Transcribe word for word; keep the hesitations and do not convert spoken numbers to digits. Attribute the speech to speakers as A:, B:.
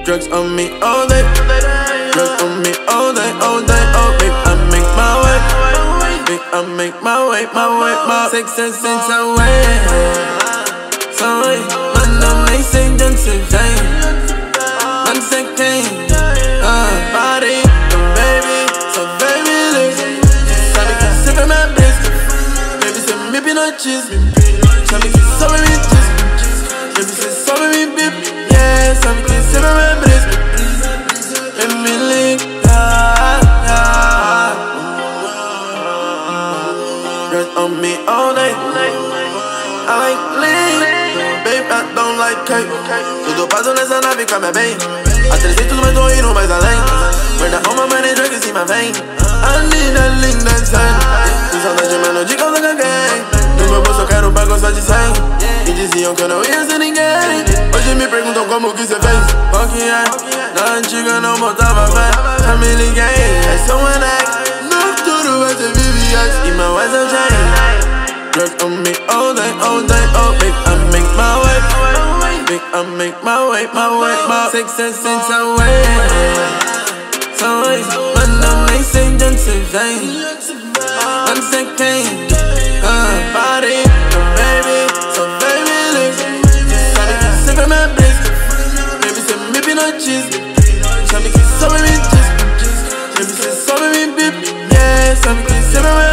A: Drugs on me all day. Drugs on me all day, all day, all day. I make my way. Big, I make my way, my way, my success since I went. So wait, man, I'm missing them today. One second, uh, body, baby, so baby, listen. Try to keep sipping my bliss. Baby, say me be no cheese. Try to keep sober me just. Baby, say sober me bip. Yeah, so me keep sipping my bliss. Let me lick, yeah, yeah. Rest on me all night. I like lean, babe, I don't like cake. Tudo passo nessa nave com a minha bem. A trezentos mas tô indo mais além. Guarda uma manager que cima vem. I need a link that's insane. Com saudade, mano, de causa que alguém. No meu bolso eu quero pago só de cem. E diziam que eu não ia ser ninguém. Hoje me perguntam como que cê fez. Qual que é? Na antiga não botava fé. Já me liguei, é só um ex. No futuro vai ser V V S. E meu ex é o Jay. Drugs on me all day, all day, all day. I make my way. Big, I make my way, my way, my success since I went. So wait, man, I'm missing them today. One second, uh, body, baby, so baby, listen. Try to keep sipping my bliss. Baby, say me be no cheese. Try to keep sober me just. Baby, say sober me bip. Yeah, so me keep sipping my